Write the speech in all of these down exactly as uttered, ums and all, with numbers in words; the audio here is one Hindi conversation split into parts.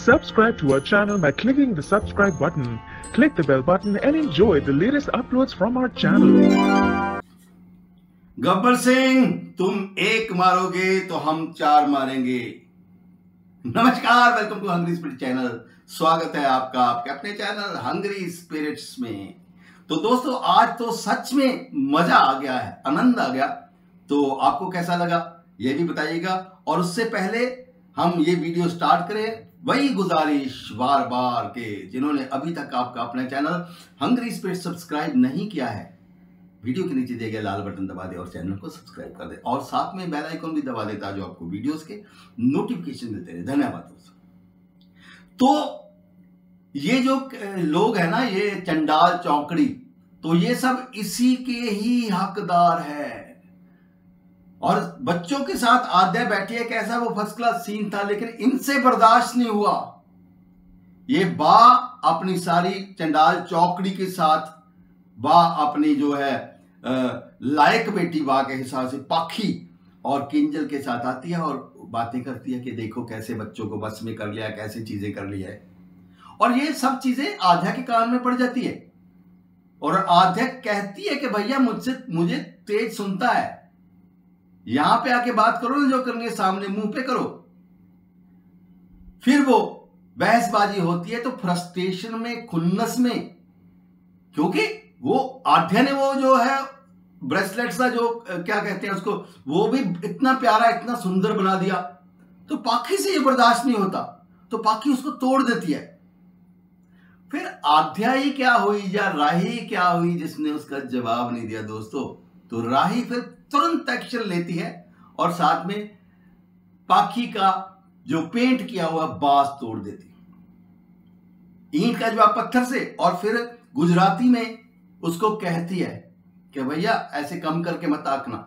Subscribe to our channel by clicking the subscribe button. Click the bell button and enjoy the latest uploads from our channel. Gabbar Singh, तुम एक मारोगे तो हम चार मारेंगे। नमस्कार, welcome to hungry spirit channel. स्वागत है आपका आपके अपने चैनल हंग्री स्पिरिट्स में। तो दोस्तों, आज तो सच में मजा आ गया है, आनंद आ गया। तो आपको कैसा लगा ये भी बताइएगा। और उससे पहले हम ये वीडियो स्टार्ट करें, वही गुजारिश बार बार के जिन्होंने अभी तक आपका अपना चैनल हंग्री स्पिरिट सब्सक्राइब नहीं किया है, वीडियो के नीचे दिए गए लाल बटन दबा दे और चैनल को सब्सक्राइब कर दे और साथ में बेल आइकन भी दबा देता जो आपको वीडियोस के नोटिफिकेशन मिलते रहे। धन्यवाद दोस्तों। तो ये जो लोग हैं ना, ये चंडाल चौकड़ी, तो ये सब इसी के ही हकदार है। और बच्चों के साथ आद्या बैठी है, कैसा वो फर्स्ट क्लास सीन था, लेकिन इनसे बर्दाश्त नहीं हुआ। ये बा अपनी सारी चंडाल चौकड़ी के साथ, बा अपनी जो है लायक बेटी बा के हिसाब से पाखी और किंजल के साथ आती है और बातें करती है कि देखो कैसे बच्चों को बस में कर लिया, कैसे चीजें कर लिया है। और ये सब चीजें आध्या के कान में पड़ जाती है और आध्या कहती है कि भैया मुझसे मुझे तेज सुनता है, यहां पे आके बात करो ना, जो करनी है सामने मुंह पे करो। फिर वो बहसबाजी होती है तो फ्रस्ट्रेशन में, खुन्नस में, क्योंकि वो आध्या ने वो जो है ब्रेसलेट सा जो क्या कहते हैं उसको, वो भी इतना प्यारा इतना सुंदर बना दिया, तो पाखी से ये बर्दाश्त नहीं होता, तो पाखी उसको तोड़ देती है। फिर आध्या ही क्या हुई या राही क्या हुई जिसने उसका जवाब नहीं दिया दोस्तों। तो राही फिर तुरंत एक्शन लेती है और साथ में पाखी का जो पेंट किया हुआ बांस तोड़ देती है, ईंट का जवाब पत्थर से। और फिर गुजराती में उसको कहती है कि भैया ऐसे कम करके मत आंकना।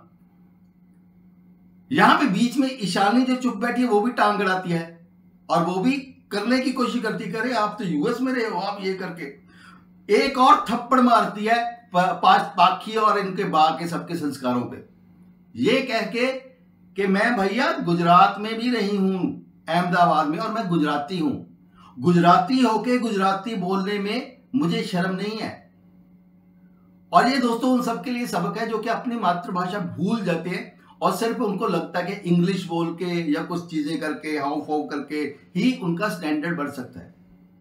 यहां पे बीच में ईशानी जो चुप बैठी है वो भी टांग अड़ाती है और वो भी करने की कोशिश करती, करे आप तो यूएस में रहे हो, आप ये करके एक और थप्पड़ मारती है पाखी और इनके बा के सबके संस्कारों पे, ये कह के कि मैं भैया गुजरात में भी रही हूं, अहमदाबाद में, और मैं गुजराती हूं, गुजराती होके गुजराती बोलने में मुझे शर्म नहीं है। और ये दोस्तों उन सबके लिए सबक है जो कि अपनी मातृभाषा भूल जाते हैं और सिर्फ उनको लगता है कि इंग्लिश बोल के या कुछ चीजें करके हाउ फाउ करके ही उनका स्टैंडर्ड बढ़ सकता है।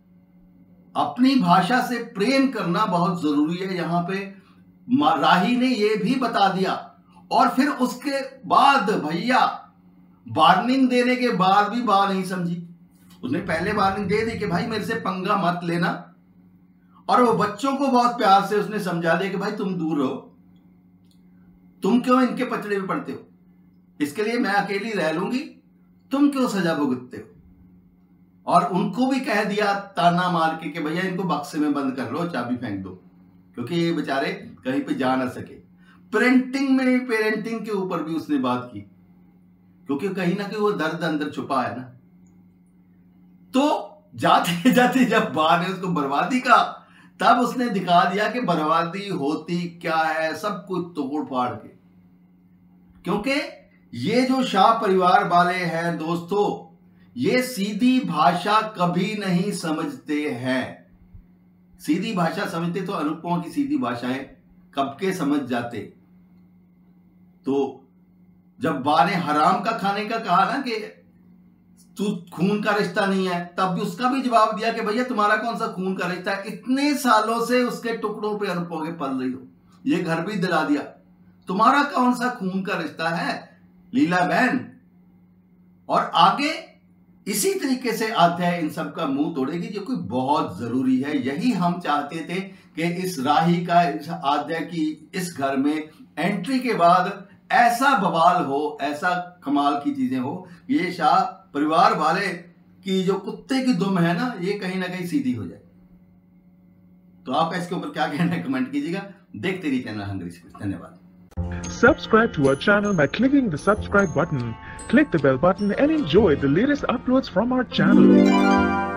अपनी भाषा से प्रेम करना बहुत जरूरी है। यहां पे राही ने यह भी बता दिया और फिर उसके बाद भैया वार्निंग देने के बाद भी बा नहीं समझी। उसने पहले वार्निंग दे दी कि भाई मेरे से पंगा मत लेना, और वो बच्चों को बहुत प्यार से उसने समझा दिया कि भाई तुम दूर रहो, तुम क्यों इनके पचड़े में पड़ते हो, इसके लिए मैं अकेली रह लूंगी, तुम क्यों सजा भुगतते हो। और उनको भी कह दिया ताना मार के कि भैया इनको बक्से में बंद कर लो, चाबी फेंक दो, क्योंकि ये बेचारे कहीं पे जा ना सके। पेरेंटिंग में पेरेंटिंग के ऊपर भी उसने बात की, क्योंकि कहीं ना कहीं वो दर्द अंदर छुपा है ना। तो जाते जाते जब बा ने उसको बर्बादी का, तब उसने दिखा दिया कि बर्बादी होती क्या है, सब कुछ तोड़ फाड़ के। क्योंकि ये जो शाह परिवार वाले हैं दोस्तों, ये सीधी भाषा कभी नहीं समझते हैं। सीधी भाषा समझते तो अनुपमा की सीधी भाषाएं कब के समझ जाते। तो जब बा ने हराम का खाने का कहा ना कि तू खून का रिश्ता नहीं है, तब भी उसका भी जवाब दिया कि भैया तुम्हारा कौन सा खून का रिश्ता है, इतने सालों से उसके टुकड़ों पे अनुपमा के पल रही हो, ये घर भी दिला दिया, तुम्हारा कौन सा खून का रिश्ता है लीला बहन। और आगे इसी तरीके से अध्याय इन सब का मुंह तोड़ेगी, जो कि बहुत जरूरी है। यही हम चाहते थे कि इस राही का, इस अध्याय की इस घर में एंट्री के बाद ऐसा बवाल हो, ऐसा कमाल की चीजें हो, ये शाह परिवार वाले की जो कुत्ते की दुम है ना, ये कहीं ना कहीं सीधी हो जाए। तो आप इसके ऊपर क्या कहना है कमेंट कीजिएगा। देखते रहिए चैनल हंग्री स्पिरिट। धन्यवाद। Subscribe to our channel by clicking the subscribe button. Click the bell button and enjoy the latest uploads from our channel.